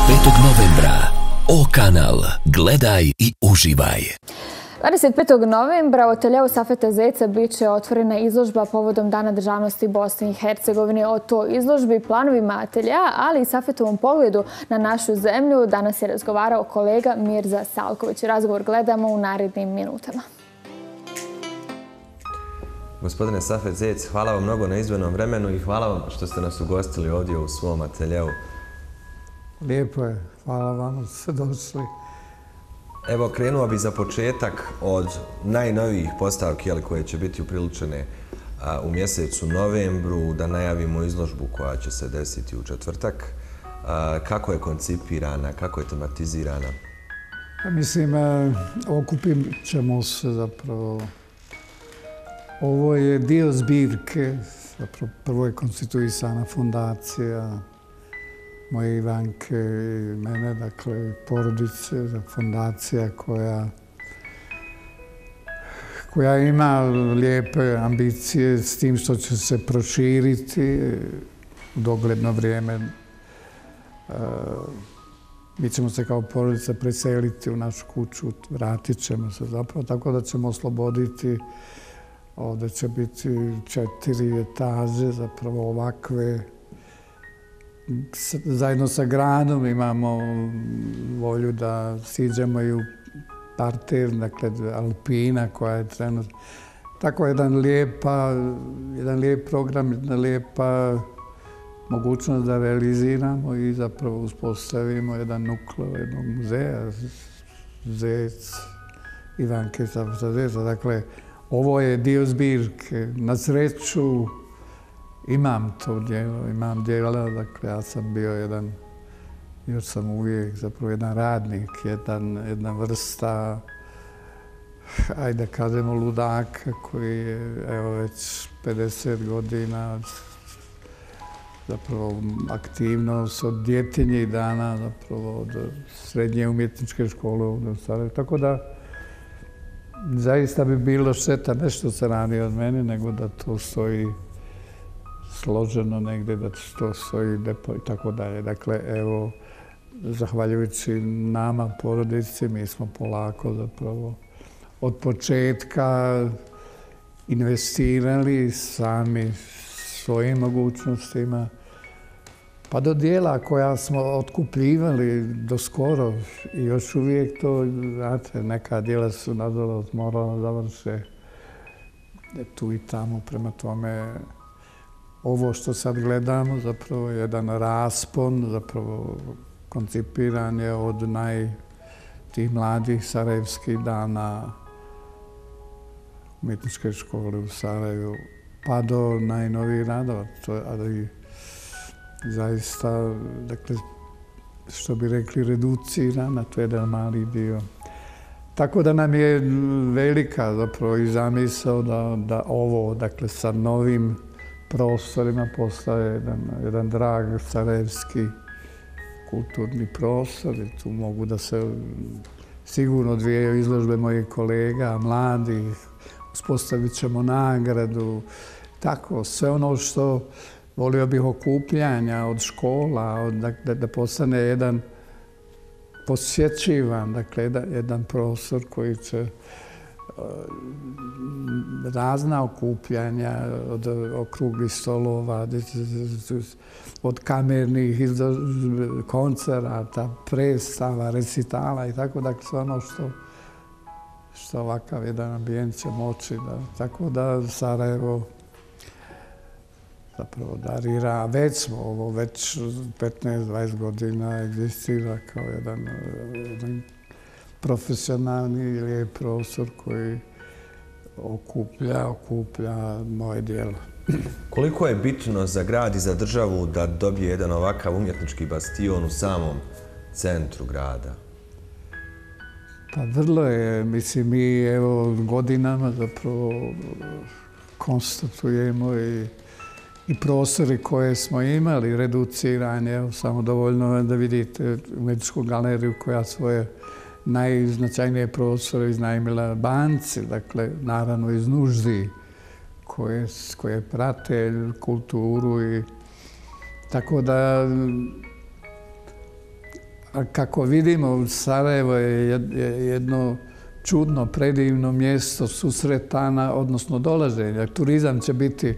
25. novembra O-Kanal. Gledaj i uživaj. 25. novembra u ateljeu Safeta Zeca bit će otvorena izložba povodom Dana državnosti Bosne i Hercegovine. O toj izložbi, planovima ateljeja, ali i Safetovom pogledu na našu zemlju danas je razgovarao kolega Mirza Salković. Razgovor gledamo u narednim minutama. Gospodine Safet Zec, hvala vam mnogo na izdvojenom vremenu i hvala vam što ste nas ugostili ovdje u svom ateljeu. Lijepo je, hvala vam što ste došli. Evo, krenuo bi za početak od najnovijih postavki koje će biti upriličene u mjesecu novembru, da najavimo izložbu koja će se desiti u četvrtak. Kako je koncipirana, kako je tematizirana? Mislim, okupit ćemo se zapravo. Ovo je dio zbirke, zapravo prvo je konstituisana fondacija moje Ivanke i mene, dakle porodice, fondacija koja ima lijepe ambicije s tim što će se proširiti u dogledno vrijeme. Mi ćemo se kao porodica preseliti u našu kuću, vratit ćemo se zapravo, tako da ćemo osloboditi. Ovdje će biti 4 etaže, zapravo ovakve. Zajedno sa gradom imamo volju da siđemo i u parter, dakle Alpina koja je trenutno. Tako jedan lijep program, jedna lijepa mogućnost da realiziramo i zapravo uspostavimo jedan nukleo jednog muzeja, Zec, Ivanke Safeta Zeca. Dakle, ovo je dio zbirke. Na sreću imam to djelo, imam djela, dakle ja sam bio jedan, još sam uvijek zapravo jedan radnik, jedna vrsta, ajde kažemo ludaka koji je evo već 50 godina zapravo aktivnost od djetinjih dana, zapravo od srednje umjetničke škole ovdje u Sarajevu. Tako da zaista bi bilo šteta nešto se radi od mene, nego da to stoji složeno negdje, da to stoji depo i tako dalje. Dakle, evo, zahvaljujući nama, porodici, mi smo polako zapravo od početka investirali sami svojim mogućnostima, pa do dijela koja smo otkupljivali do skoro i još uvijek to, znate, neka dijela su nažalost morala završe tu i tamo. Prema tome, ovo što sad gledamo zapravo je jedan raspon, zapravo koncipiran je od tih mladih sarajevskih dana umjetničke škole u Sarajevu, pa do najnovijih radova. Ali zaista, dakle, što bi rekli, reducirana, to je jedan mali dio. Tako da nam je velika zapravo i zamisao da ovo, dakle, sa novim prostorima postaje jedan drag sarajevski kulturni prostor. I tu mogu da se sigurno odvijaju izložbe mojih kolega, mladih, uspostavit ćemo nagradu, tako, sve ono što volio bih okupljanja od škola, da postane jedan posjećivan, dakle jedan prostor koji će razna okupljanja od okruglih stolova, od kamernih koncerata, predstava, recitala i tako, dakle sve ono što ovakav jedan ambijent će moći. Tako da Sarajevo zapravo darira, već 15-20 godina egzistira kao jedan profesionalni lijep prostor koji okuplja moje djelo. Koliko je bitno za grad i za državu da dobije jedan ovakav umjetnički bastion u samom centru grada? Pa vrlo je, mislim, mi evo godinama zapravo konstatujemo i prostori koje smo imali reducirane, samo dovoljno da vidite umjetničku galeriju koja svoje najznačajnije prostore iznajmila banci, dakle, naravno iz nuždi koje prate kulturu i tako da kako vidimo, Sarajevo je jedno čudno, predivno mjesto susretana, odnosno dolaženja. Turizam će biti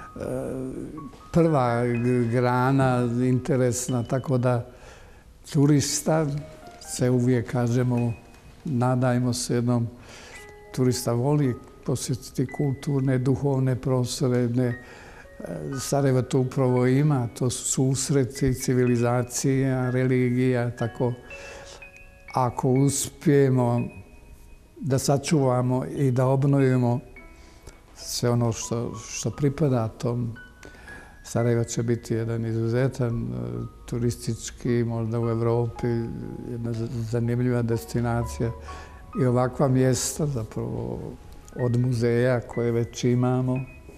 prva grana interesna, tako da turista se uvijek kažemo, nadajmo se jednom, turista voli posjetiti kulturne, duhovne prostore. Sarajevo to upravo ima, to su susreti civilizacija, religija, tako. Ako uspijemo da sačuvamo i da obnovimo sve ono što pripada tom, Sarajevo će biti jedan izuzetan turistički, možda u Evropi, jedna zanimljiva destinacija. I ovakva mjesta, zapravo od muzeja koje već imamo,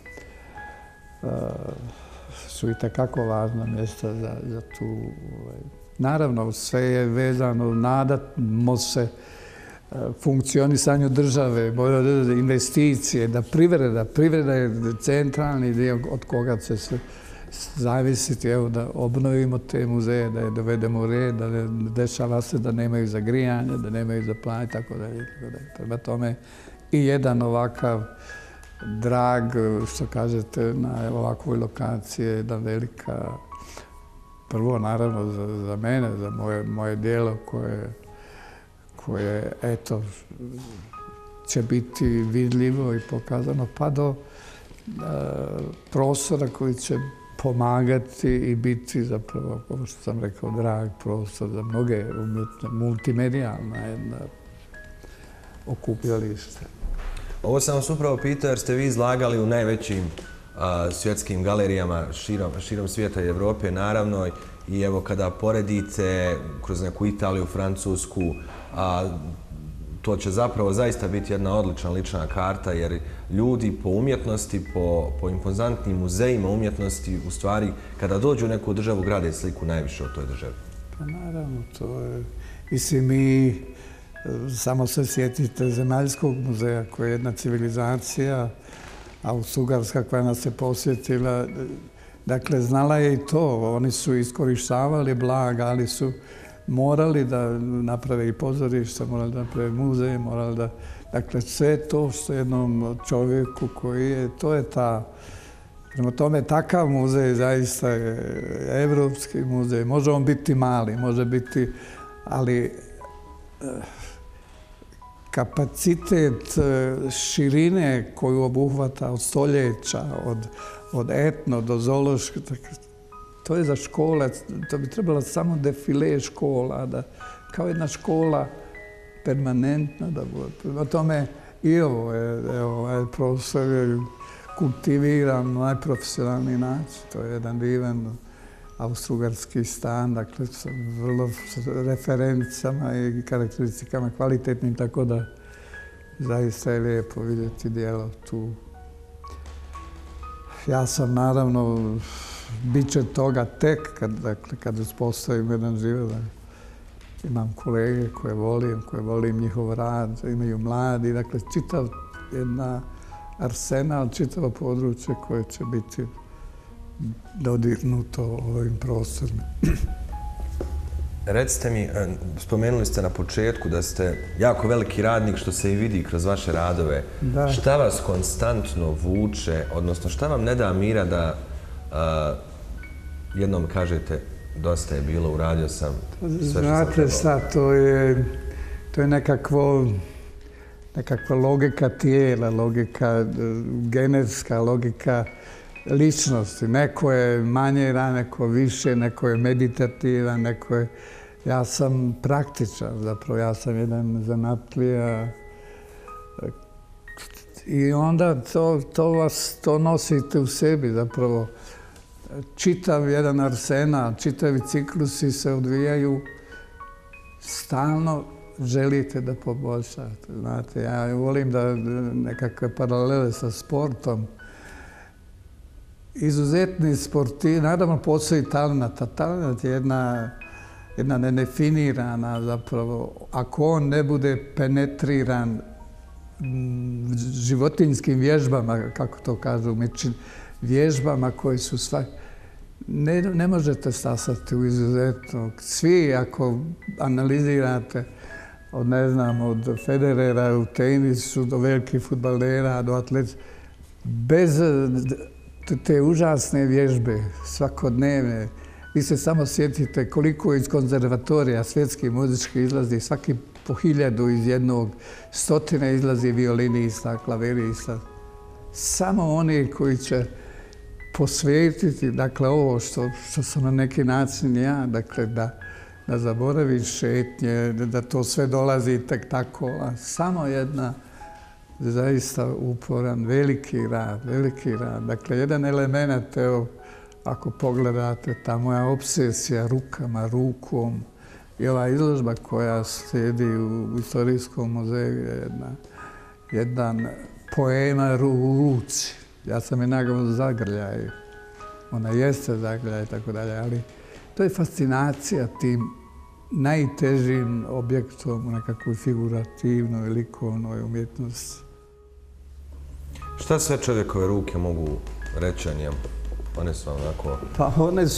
su itekako važna mjesta za tu. Naravno, sve je vezano, nadamo se funkcionisanju države, investicije, da privreda je centralni dio od koga će se zavisiti, evo, da obnovimo te muzeje, da je dovedemo u red, da ne dešava se da nemaju za grijanje, da nemaju za plan, tako da. Prema tome i jedan ovakav drag, što kažete, na ovakvoj lokaciji je jedna velika, prvo naravno za mene, za moje djelo koje eto, će biti vidljivo i pokazano, pa do prostora koji će pomagati i biti zapravo, kao što sam rekao, drag prostor za mnoge umjetne, multimedijalna jedna okupljalište. Ovo sam vas upravo pitao jer ste vi izlagali u najvećim svjetskim galerijama širom svijeta i Evrope, naravno. I evo, kada poredite kroz neku Italiju, Francusku, to će zapravo zaista biti jedna odlična lična karta, jer ljudi po umjetnosti, po impozantnim muzejima umjetnosti, u stvari, kada dođu u neku državu, grade sliku najviše o toj državi. Pa naravno, to je... Mislim, mi samo se sjetite Zemaljskog muzeja, koja je jedna civilizacija, Austro-Ugarska koja nas je posjetila. Dakle, znala je i to. Oni su iskorištavali blaga, ali su morali da naprave i pozorište, morali da naprave muzej, morali da... Dakle, sve to što jednom čovjeku koji je, to je ta... Prema tome, takav muzej zaista je evropski muzej. Može on biti mali, može biti... Ali kapacitet širine koju obuhvata od stoljeća, od etno do zoološke, to je za škole, to bi trebalo samo defile škola, kao jedna škola permanentna da bude. Prema tome i ovo je, ovaj profesor je kultiviran na najprofesionalniji način. To je jedan divan austro-ugarski stan, dakle, sa vrlo referencama i karakteristikama kvalitetnim, tako da zaista je lijepo vidjeti djelo tu. Ja sam, naravno, bit će toga tek kad uspostavim jedan život. Imam kolege koje volim njihov rad, imaju mladi, dakle, čitav jedna arsenal, čitavo područje koje će biti dodirnuto ovim prostorima. Recite mi, spomenuli ste na početku da ste jako veliki radnik, što se i vidi kroz vaše radove. Da. Šta vas konstantno vuče, odnosno šta vam ne da mira da jednom kažete dosta je bilo, uradio sam sve što sam trebao? Znate šta, to je nekakva logika tijela, logika genetska, logika ličnosti. Neko je manje, neko više, neko je meditativan, neko je... Ja sam praktičan, zapravo, ja sam jedan zanatlija. I onda to nosite u sebi, zapravo. Čitav jedan arsenal, čitavi ciklusi se odvijaju, stalno želite da poboljšate. Znate, ja volim da nekakve paralele sa sportom. Izuzetni sporti, naravno postoji talent. Talent je jedna nedefinirana, zapravo, ako on ne bude penetriran životinjskim vježbama, kako to kažu, vježbama koje su ne možete stasati u izuzetno. Svi, ako analizirate od Federera u tenisu do velikih fudbalera, do atleta, bez te užasne vježbe svakodnevne, vi se samo sjetite koliko iz konzervatorija svjetskih muzičkih izlazi, svaki po 1000 iz jednog, 100 izlazi violinista, klavirista. Samo oni koji će posvetiti, dakle, ovo što sam na neki način ja, dakle, da zaboravi šetnje, da to sve dolazi tek tako, a samo jedna zaista uporan, veliki rad. Dakle, jedan element, evo, ako pogledate, ta moja obsesija rukom i ova izložba koja slijedi u Istorijskom muzeju je jedan poema u ruci. Ja sam je nagrao zagrljaj. Ona jeste zagrljaj i tako dalje, ali to je fascinacija tim najtežim objektom u nekakvoj figurativnoj, likovnoj umjetnosti. Šta sve čovjekove ruke mogu reći o njemu? One su onako... Pa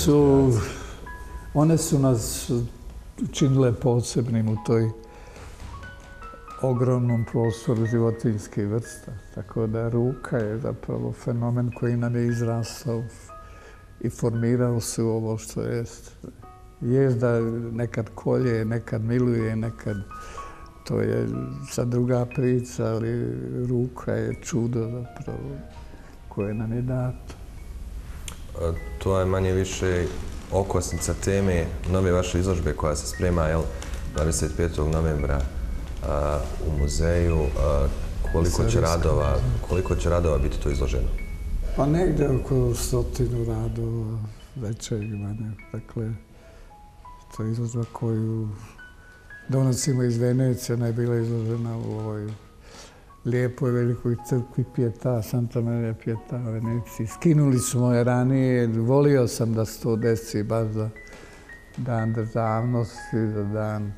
one su nas učinile posebnim u toj ogromnom prostoru životinjskih vrsta. Tako da ruka je zapravo fenomen koji nam je izrastao i formirao se u ovo što jest. Jest da nekad kolje, nekad miluje, nekad... To je sad druga priča, ali ruka je čudo zapravo koje nam je dato. To je manje više okosnica teme nove vaše izložbe koja se sprema 25. novembra u muzeju. Koliko će radova biti to izloženo? Pa negdje oko 100 radova većeg imanja. Dakle, to je izložba koju donosimo iz Venecije, ona je bila izložena u ovoj lijepoj velikoj crkvi Pietà, Santa Maria Pietà u Veneciji. Skinuli smo je ranije, volio sam da se to desi baš za dan državnosti, za dan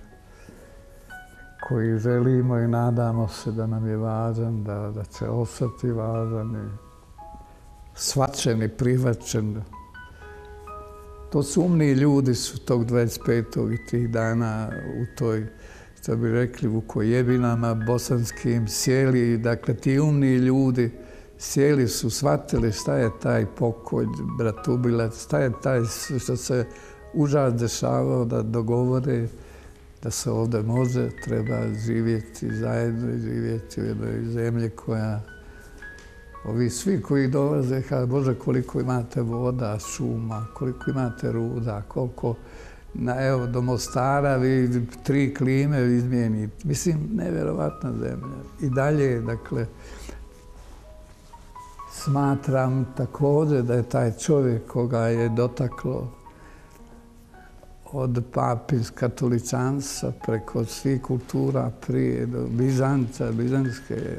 koji želimo i nadamo se da nam je važan, da će ostati važan i shvaćen i prihvaćen. To su umni ljudi su tog 25. i tih dana u toj, što bi rekli, Vukojebinama bosanskim sjeli. Dakle, ti umni ljudi sjeli su, shvatili šta je taj pokolj, bratubilac, šta je taj što se užas dešavao, da dogovore da se ovdje može, treba živjeti zajedno i živjeti u jednoj zemlji koja... Ovi svi koji dolaze, Bože, koliko imate voda, šuma, koliko imate ruda, koliko, evo, do Mostara vi 3 klime izmijenite. Mislim, nevjerovatna zemlja. I dalje, dakle, smatram također da je taj čovjek koga je dotaklo od papinskog katoličanstva preko svih kultura prije, do Bizanca, bizanske,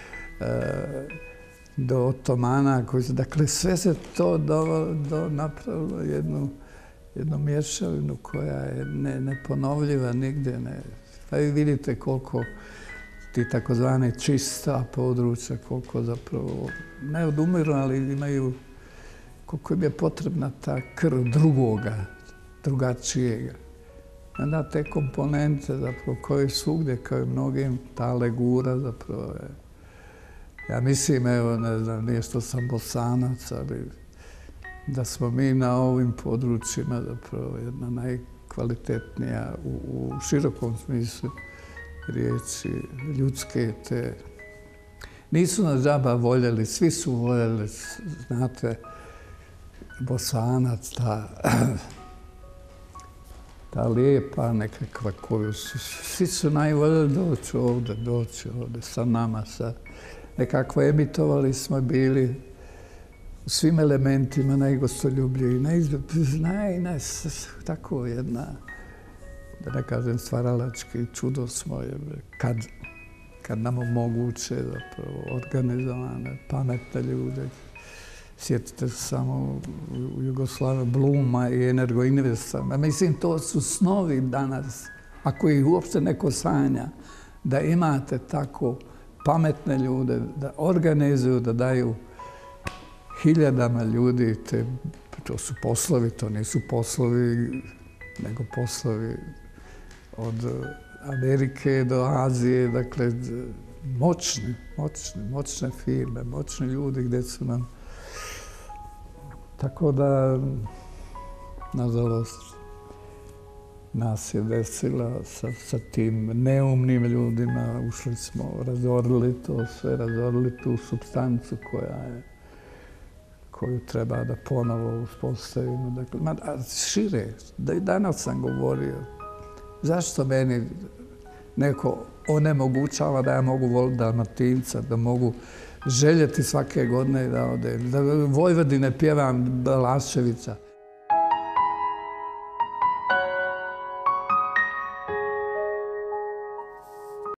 do Otomana, dakle sve se to napravilo jednu mješavinu koja je neponovljiva nigdje. Pa vi vidite koliko ti takozvane čista područja, koliko zapravo ne odumiru, ali imaju koliko im je potrebna ta krv drugoga, drugačijega. Onda te komponente zapravo koje svugdje, kao i mnogim, ta legura zapravo je. Ja mislim, evo, ne znam, nije što sam Bosanac, ali da smo mi na ovim područjima zapravo jedna najkvalitetnija u širokom smislu riječi ljudske te. Nisu nas džaba voljeli, svi su voljeli, znate, Bosanac, ta lijepa nekakva koju su, svi su najvoljeli doći ovdje sa nama, nekako emitovali smo bili u svim elementima najgostoljubljiviji, tako jedna, da ne kažem stvaralački čudo smo, kad nam omoguće zapravo organizovane, pametne ljude. Sjetite se samo u Jugoslaviji Bluma i Energoinvesta. Mislim, to su snovi danas, ako ih uopšte neko sanja, da imate tako pametne ljude, da organizuju, da daju hiljadama ljudi te To su poslovi, to nisu poslovi, nego poslovi od Amerike do Azije, dakle, moćne firme, moćni ljudi gdje su nam. Tako da, nažalost, nas je desila sa tim neumnim ljudima, ušli smo, razorili to sve, razorili tu supstancu koju treba da ponovo uspostavimo. Dakle, šire, da i danas sam govorio, zašto meni neko onemogućava da ja mogu voliti Dalmatinca, da mogu željeti svake godine da odem, da Vojvodine pjevam Balaševića.